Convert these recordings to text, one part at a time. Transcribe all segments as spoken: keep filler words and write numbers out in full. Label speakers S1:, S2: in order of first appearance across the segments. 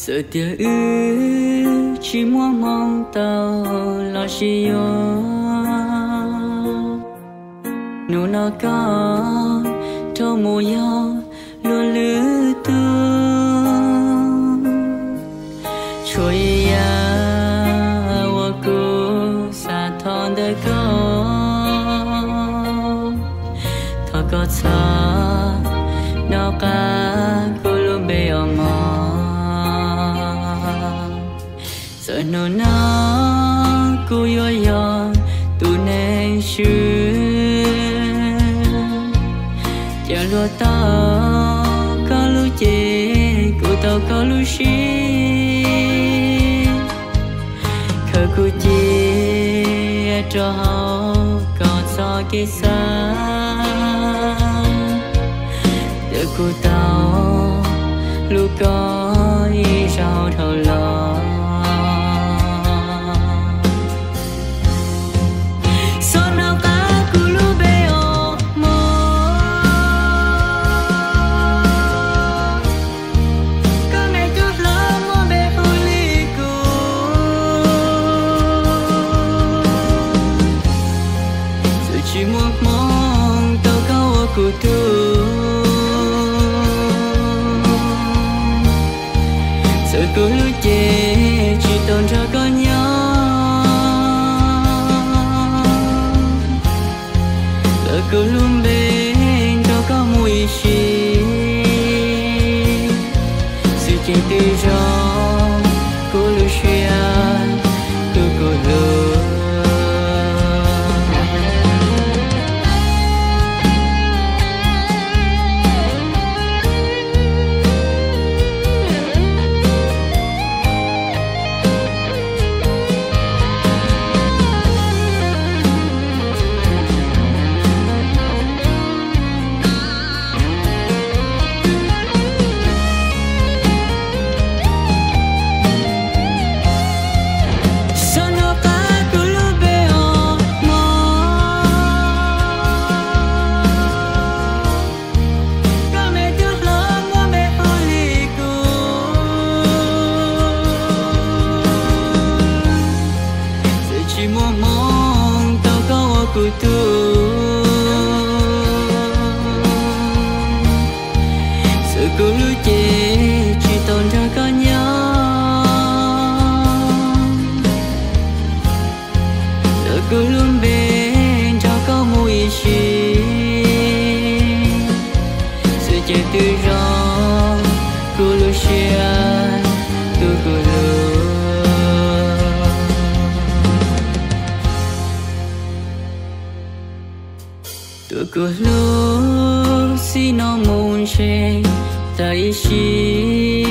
S1: Sợ tia ư chỉ muốn mong tao lo chi yo nụ nó có thâu mù yo luôn lư tu chui ya wa cô sa thon de có thọ có cha nó cả cô luôn bê ông sợ nó nó cô yo yo tu nên sư chờ lo ta có lu chê cô tao có lu xí khờ cô chê cho họ còn so cái xa để cô tao lu có ý sao thầu lo chỉ muốn mong tao có ở cô tu sợ cô lưu chê chỉ tồn cho có nhau sợ cô luôn bên tao có mùi xì sự chỉ từ do cô lưu xuyên cô cô lưu chỉ muốn mong tao có ở cô tu sợ cô lưu chê chỉ tồn cho có nhau sợ cô luôn bên cho có mùi xì sự chê từ gió cô lưu xuyên tu cô lưu tôi cứ lúc xin nó muốn che tay chi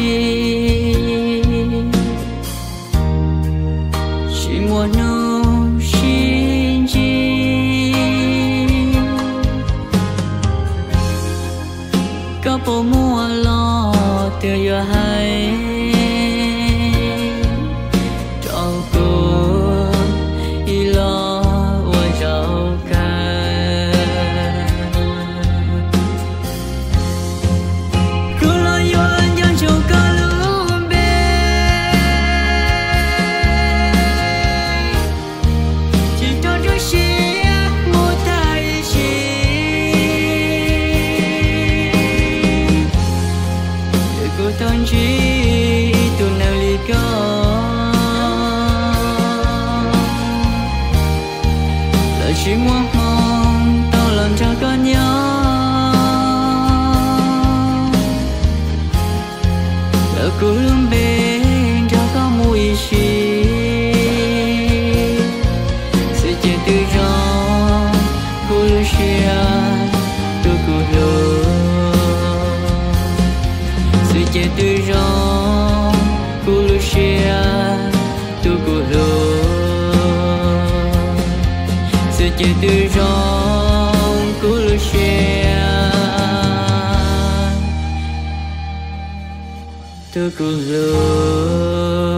S1: chỉ muốn nó xin chi có bộ mua lo từ giờ hay cho cô ý lo và giàu cả tôn chỉ tu nào li có lời chỉ muốn mong tao làm cho có nhau lời cô luôn bên cho có mùi xì sẽ chỉ từ gió cô lưu xuyên tôi cô lưu chỉ từ gió cô lưu xuyên tu cô lưu sự chỉ từ gió cô lưu xuyên tu cô lưu